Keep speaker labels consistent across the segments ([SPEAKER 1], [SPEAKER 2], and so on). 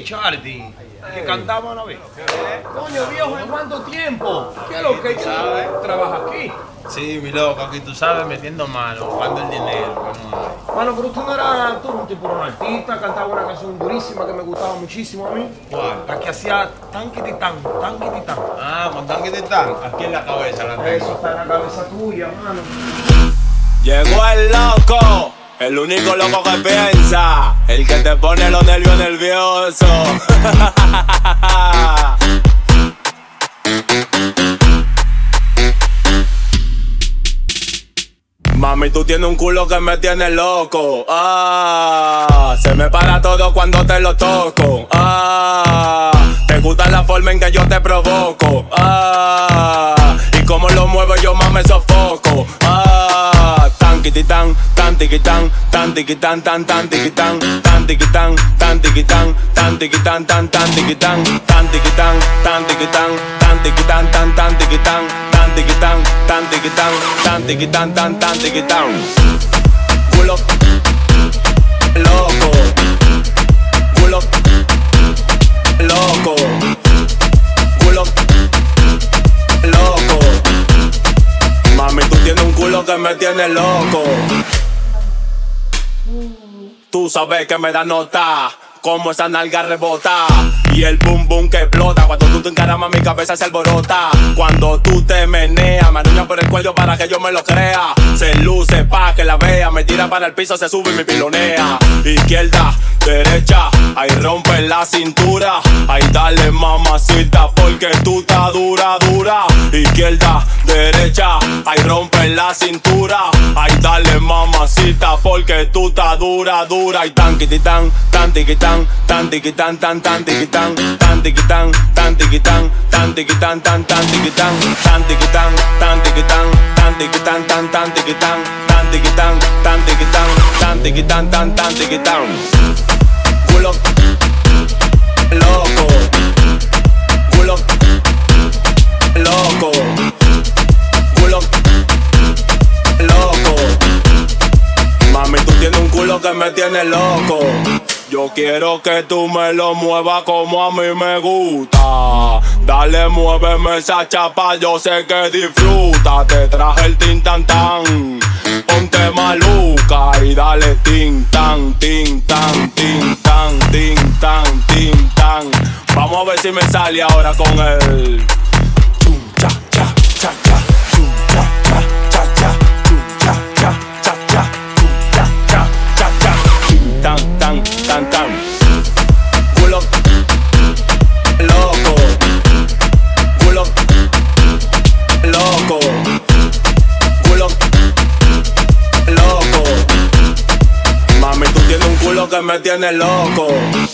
[SPEAKER 1] Charlie, que cantaba una vez. Coño, viejo, ¿en cuánto tiempo? ¿Qué es lo que trabaja aquí?
[SPEAKER 2] Sí, mi loco, aquí tú sabes, metiendo mano, buscando el dinero.
[SPEAKER 1] Mano, pero usted no era tú un tipo, un artista, cantaba una canción durísima que me gustaba muchísimo a mí.
[SPEAKER 2] ¿Cuál?
[SPEAKER 1] La que hacía tanquititán, tanquititán.
[SPEAKER 2] Ah, con tanquititán, aquí en la cabeza la tengo.
[SPEAKER 1] Eso está en la cabeza tuya, mano.
[SPEAKER 3] Llegó el loco, el único loco que piensa, el que te pone los nervios nerviosos. Mami, tú tienes un culo que me tiene loco. Se me para todo cuando te lo toco. Te gusta la forma en que yo te provoco. Y como lo muevo yo más me sofoco. Tanquititán, tantiquitán, tantiquitán, tantiquitán, tantiquitán, tantiquitán, tantiquitán, tantiquitán, tantiquitán, tantiquitán, tantiquitán, tantiquitán, tantiquitán, tantiquitán, tantiquitán, tantiquitán. Culo loco, culo loco, culo loco. Mami, tú tienes un culo que me tiene loco. Tú sabes que me da nota, como esa nalga rebota y el boom boom que explota. Cuando tú te encaramas mi cabeza se alborota. Cuando tú te meneas, me aruñas por el cuello para que yo me lo crea. Se luce pa' que la vea, me tira para el piso, se sube y me pilonea. Izquierda, derecha, ahí rompe la cintura. Ahí dale mamacita porque tú estás dura, dura. Izquierda, derecha, ahí rompe la cintura. Ahí dale mamacita porque tú estás dura, dura. Y tanquititán, tantiquitán, tantiquitán, tantiquitán, tantiquitán, tantiquitán, tantiquitán, tantiquitán, tantiquitán, tantiquitán, tantiquitán, tantiquitán, tantiquitán, tantiquitán, tantiquitán, tantiquitán. Culo loco, culo loco, culo loco. Mami, tú tienes un culo que me tiene loco. Yo quiero que tú me lo muevas como a mí me gusta. Dale, muéveme esa chapa, yo sé que disfruta. Te traje el tin tan tan, ponte maluca y dale tin tan, tin tan, tin tan, tin tan, tin tan. Vamos a ver si me sale ahora con el chum cha cha cha cha, chum cha cha cha cha, chum cha cha cha cha, chum cha cha cha cha, tan tan tan tan. Culo loco, culo loco, culo loco. Mami, tú tienes un culo que me tiene loco.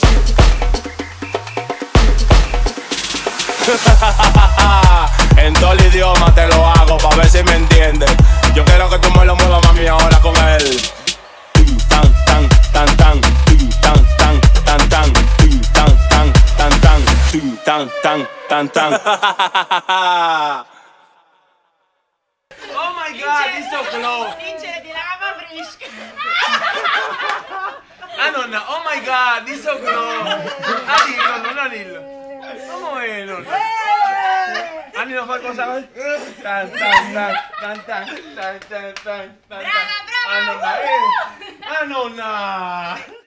[SPEAKER 3] En todo el idioma te lo hago pa' ver si me entiendes. Yo quiero que tú me lo muevas, mami, ahora con él. Tan tan tan tan, tan tan tan tan, tan tan tan tan, tan tan tan tan.
[SPEAKER 1] Oh my God, he's so close. Nonna, oh my God, he's so close. Anilo, non Anilo. ¿Cómo es, Nonna? Anilo fa cosa? Tan tan tan tan tan tan tan tan tan. Nonna, Nonna.